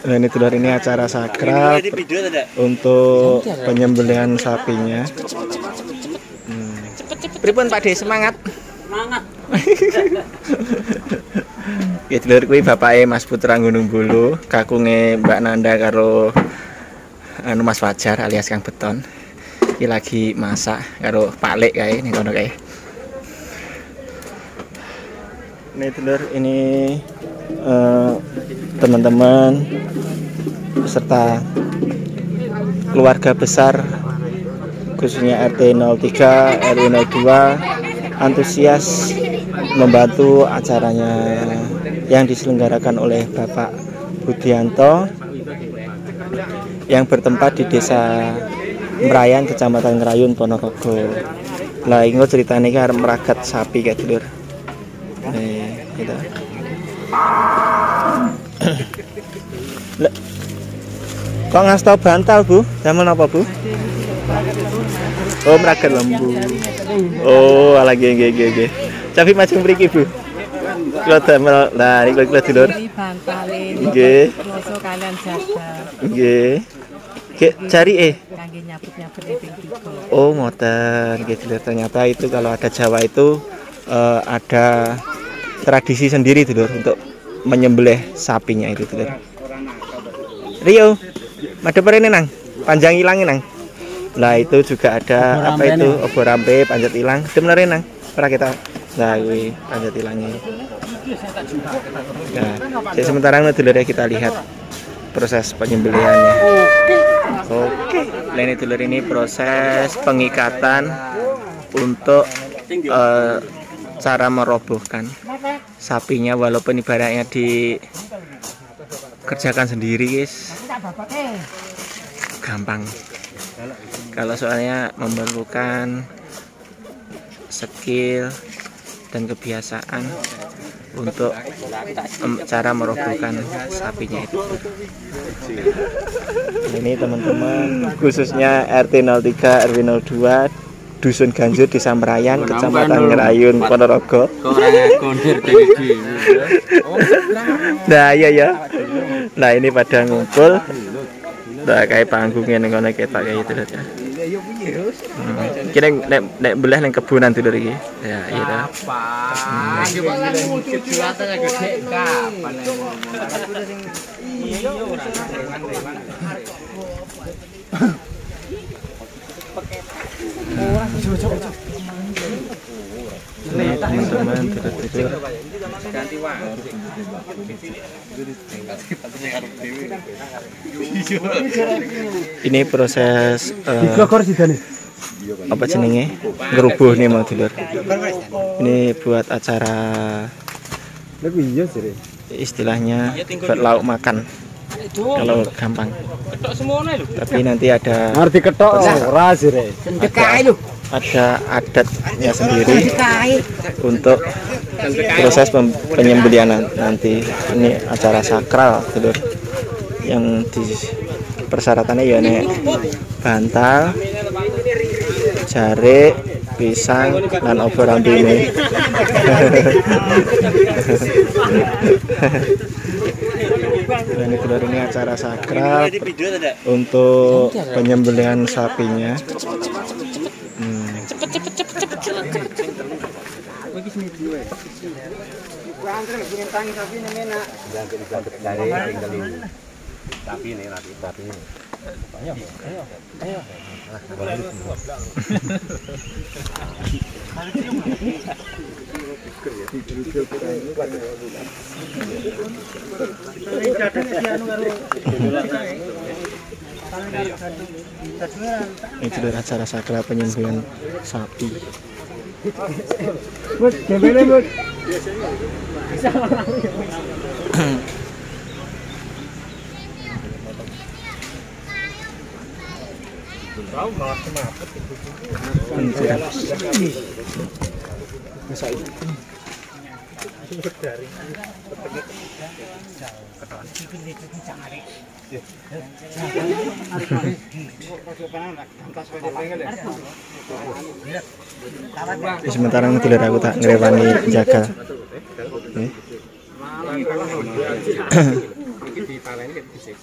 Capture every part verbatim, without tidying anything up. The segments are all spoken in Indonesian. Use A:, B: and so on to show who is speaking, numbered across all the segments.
A: Nah, ini dulur, ini acara sakral untuk penyembelihan sapinya. Hmm. Pripun Pak De, semangat.
B: Semangat.
A: Ya dulur, kuwi bapake Mas Putra Gunung Bulu, kakunge Mbak Nanda karo anu Mas Fajar alias Kang Beton. Iki lagi masak karo Pak Lek kae ning kono kae. Ini dulur, ini uh, teman-teman beserta keluarga besar khususnya R T nol tiga R W nol dua antusias membantu acaranya yang diselenggarakan oleh Bapak Budianto yang bertempat di Desa Merayan, Kecamatan Ngerayun, Ponorogo. Lah ini ceritanya kan meragat sapi kayak dulur. Nih, gitu. Kok ngasih tau bantal Bu? Zaman apa Bu? Oh meragat lembu. Oh ala nggih nggih nggih. Tapi macam mriki Bu. Kula damel nah iki kula dulur. Nggih.
B: Roso kalian jaga.
A: Nggih. Ki cari eh.
B: Kangge nyabut-nyabut ping tiga.
A: Oh ngoten nggih dulur, ternyata itu kalau ada Jawa itu uh, ada tradisi sendiri dulur untuk menyembelih sapinya itu dulur. Rio, madep rene nang, panjang ilangin nang. Lah itu juga ada obor apa itu obor rampe panjat ilang. Sebenarnya nang, ora kita. Nah, kuwi panjat ilangnya. Nah, jadi sementara dulur kita lihat proses penyembelihannya. Oke, nah ini dulur, ini proses pengikatan untuk uh, cara merobohkan sapinya, walaupun ibaratnya dikerjakan sendiri guys, gampang. Kalau soalnya memerlukan skill dan kebiasaan untuk um, cara merobohkan sapinya itu. Ini teman-teman khususnya R T nol tiga R W nol dua Dusun Ganjur, Desa Merayan, Kecamatan Ngerayun, Ponorogo. Nah iya ya. Nah ini pada ngumpul. Nah kayak panggungnya ning kono ketok kayak gitu ya. Hmm. Kira nek nek belah ning kebunan dulur iki. Ya iya ta. Ini teman-teman tidur-tidur. Ini proses uh, apa jenenge ngerubuh nih mau dulur. Ini buat acara istilahnya buat lauk makan kalau gampang. Tapi nanti ada
C: ngerti ketok ora sire.
A: Ada adatnya sendiri untuk proses penyembelihan nanti. Ini acara sakral dulur. Yang di persyaratannya ya nek bantal, jarik, pisang, dan obor ambine. Ini dulur, ini acara sakral untuk penyembelihan sapinya. Hmm.
B: Cepet cepet cepet cepet cepet cepet.
C: Tapi ini nanti tapi ini. Ayo, ayo, ayo.
A: Ini adalah acara sakral penyembelihan sapi.
C: Bud, jembele bud. Tahu malah kenapa?
A: Masa itu. Sementara dulur aku tak ngrewani jaga.
C: di palen iki fisik.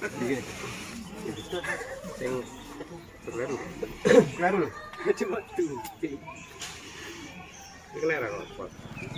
C: Sing kleru. Kleru lho. Cuma tuh. Kleru kok.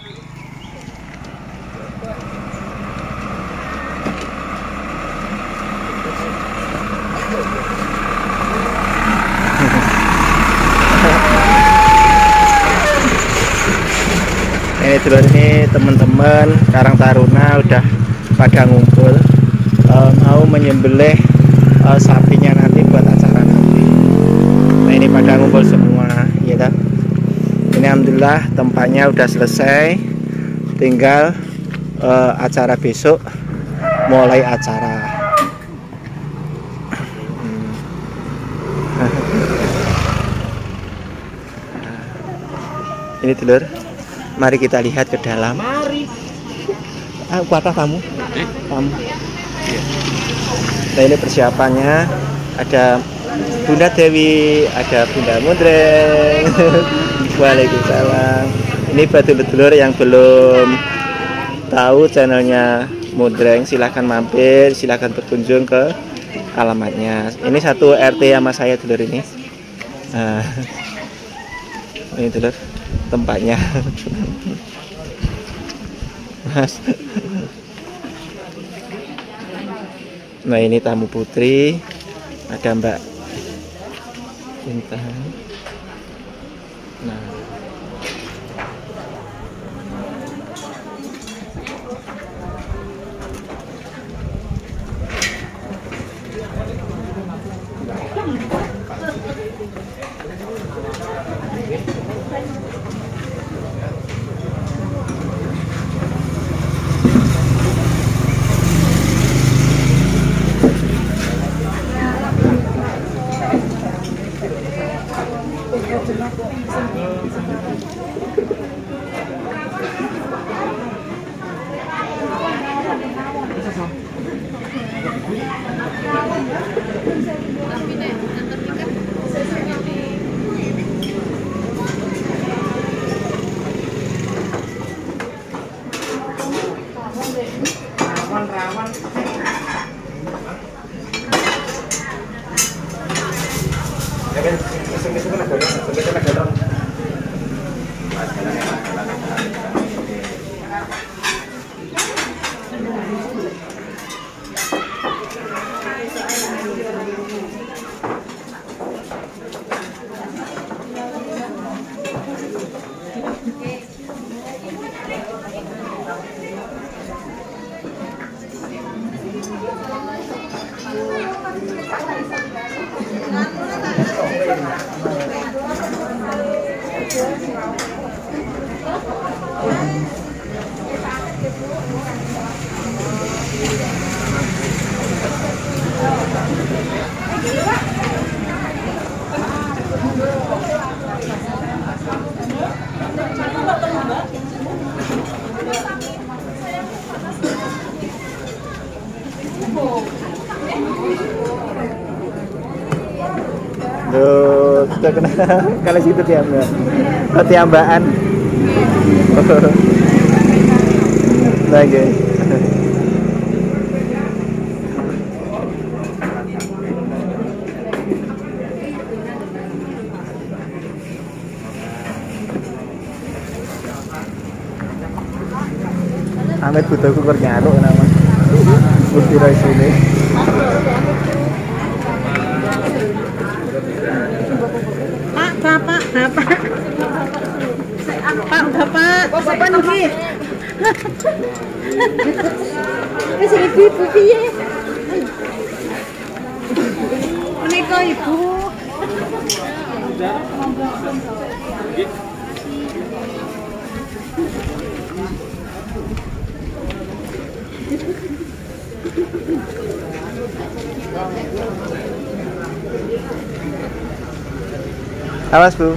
A: Ini dulur, ini teman-teman Karang Taruna udah pada ngumpul uh, mau menyembelih uh, sapinya nanti buat acara nanti. Nah ini pada ngumpul semua ya kan. Ini alhamdulillah tempatnya udah selesai, tinggal uh, acara besok mulai acara. Ini dulur, mari kita lihat ke dalam.
B: Mari.
A: Ah, kuatah kamu?
C: Eh?
A: Kamu. Nah ini persiapannya, ada Bunda Dewi, ada Bunda Mundreng. Waalaikumsalam. Ini betul-betul yang belum tahu channelnya Mundreng, silahkan mampir, silahkan berkunjung ke alamatnya. Ini satu R T sama saya dulur ini. Nah, ini dulur tempatnya. Mas. Nah ini tamu putri, ada Mbak Intan. Nah Duh, sudah kena kalau situ tiambaan. Oh, tiambaan. Lagi. Amit butuh kukur nyaruk nama. Bukti rice ini.
B: Pak, bapak, bapak. Pak, bapak. Bapak niki. Wis ibu piye? Menika ibu.
A: Awas Bu.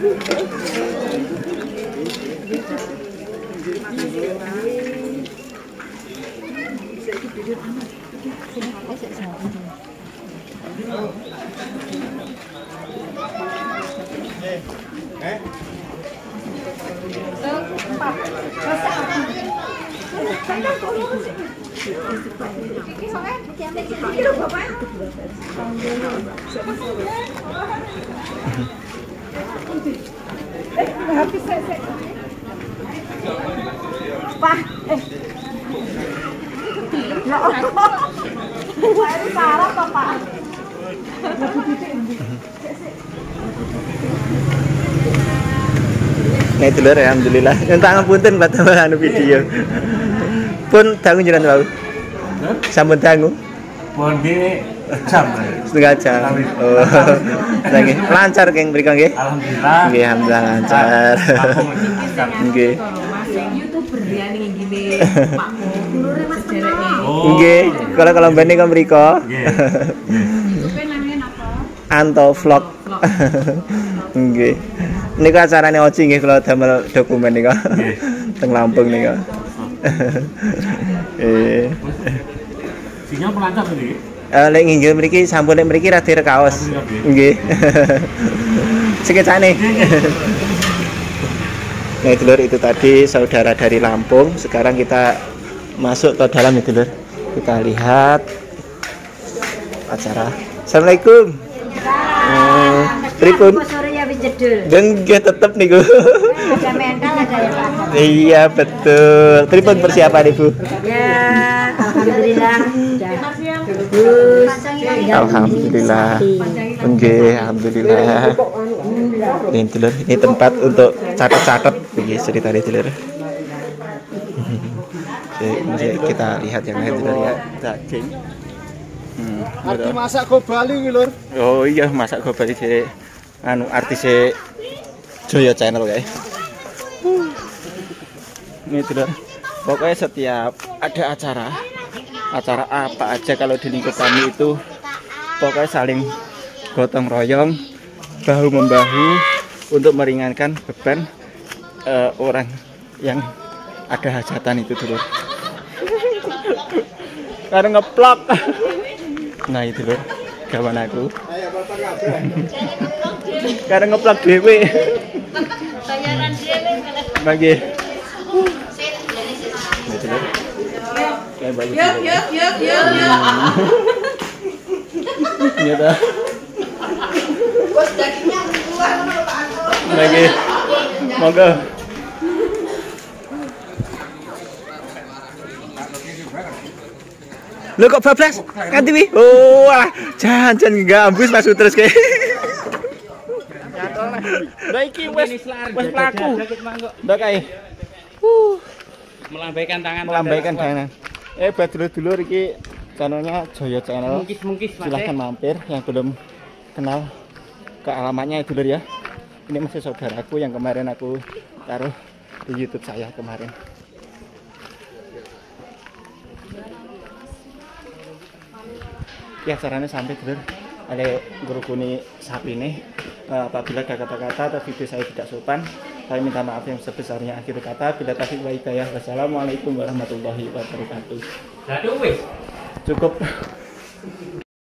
B: Pak, eh. Ya Allah. Pak ini parah kok, Pak.
A: Nah itu lho, alhamdulillah. Entang punten buat anu video. Pun dangu jenengan wau. Sampun dangu.
C: Pun di jam.
A: Setengah jam. Oh. Nggih, lancar keng mriko nggih.
C: Alhamdulillah.
A: Nggih, alhamdulillah lancar. Nggih.
B: YouTuber ya nih gini. Pak dulure Mas Dereke.
A: Nggih, kalau kalau mbene kok mriko.
C: Nggih.
A: Anto vlog. Nggih. Niku acarane Oci nggih kula damel dokumen niku.
C: Nggih.
A: Teng Lampung niku. Eh.
C: Sinyal pelancar tadi.
A: Eh lek nginggil mriki sampun nek mriki rada rekaos. Nggih. Sekecane. Nah itu lur, itu tadi saudara dari Lampung. Sekarang kita masuk ke dalam itu lur. Kita lihat acara. Assalamualaikum. Eh, pripun?
B: Sore ya wis jedul.
A: Dan nggih tetep niku.
B: Ada mental ada yang lain.
A: Iya betul. Pripun persiapan Ibu?
B: Ya, alhamdulillah. Bagus.
A: Alhamdulillah. Nggih, alhamdulillah. Ini dulur, ini tempat untuk catat-catat begini cerita di dulur. Jadi kita lihat yang lain dulur ya, daging. Hmm,
D: Arti masak go Bali kuwi lur.
A: oh iya, masak go Bali sih. Anu artis Joyo Channel guys. Ini dulur. Pokoknya setiap ada acara, acara apa aja kalau di lingkup kami itu pokoknya saling gotong royong, bahu membahu untuk meringankan beban uh, orang yang ada hajatan itu dulu. Karena ngeplok. Nah itu loh kawan aku. Karena ngeplok dewe.
B: Bayaran dewe.
A: Bagi. Itu loh. Yuk yuk yuk yuk yuk. Iya dah.
B: Bos dagingnya keluar ngono Pak.
A: Lagi. Monggo. Lho kok bablas? Nganti wi. Oh, wah, jan-jan gambus Mas terus kae. Lah iki wis wis pelaku. Ndak kae. Uh,
C: Melambaikan tangan.
A: melambaikan tangan. Eh, buat dulur-dulur iki channelnya Joyo Channel.
C: Mungkis-mungkis Mas.
A: Silahkan mampir yang belum kenal ke alamatnya dulur ya. Ini masih saudaraku yang kemarin aku taruh di YouTube saya kemarin. Ya caranya sampai dulur ada ngerukuni sapi ini. Uh, apabila ada kata-kata atau video saya tidak sopan, saya minta maaf yang sebesarnya. Akhir kata, bila taufiq wa hidayah. Wassalamualaikum warahmatullahi wabarakatuh.
C: Aduh wis.
A: Cukup.